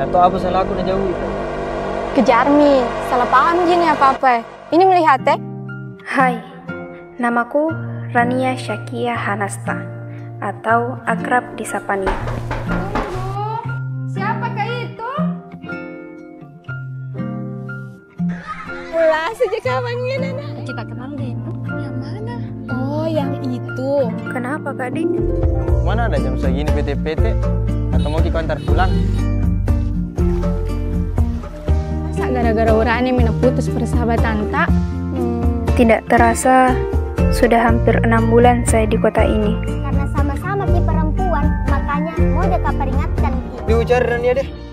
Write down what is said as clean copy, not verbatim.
Atau apa salah aku nak jauhi? Kejar Mi, salah paham gini apa-apa. Ini melihat Hai, namaku Rania Syakia Hanasta atau akrab disapa Nia. Siapakah itu? Ulah saja kawannya Nana. Kita kenal deh. Yang mana? Oh, yang itu. Kenapa Kak Dik? Mana ada jam segini PT-PT? Atau mau kita antar pulang? Masa gara-gara Urani mina putus persahabatan tak? Tidak terasa sudah hampir 6 bulan saya di kota ini. Karena sama-sama ki perempuan, makanya mau dekat peringatkan ki. Diujar Rania deh.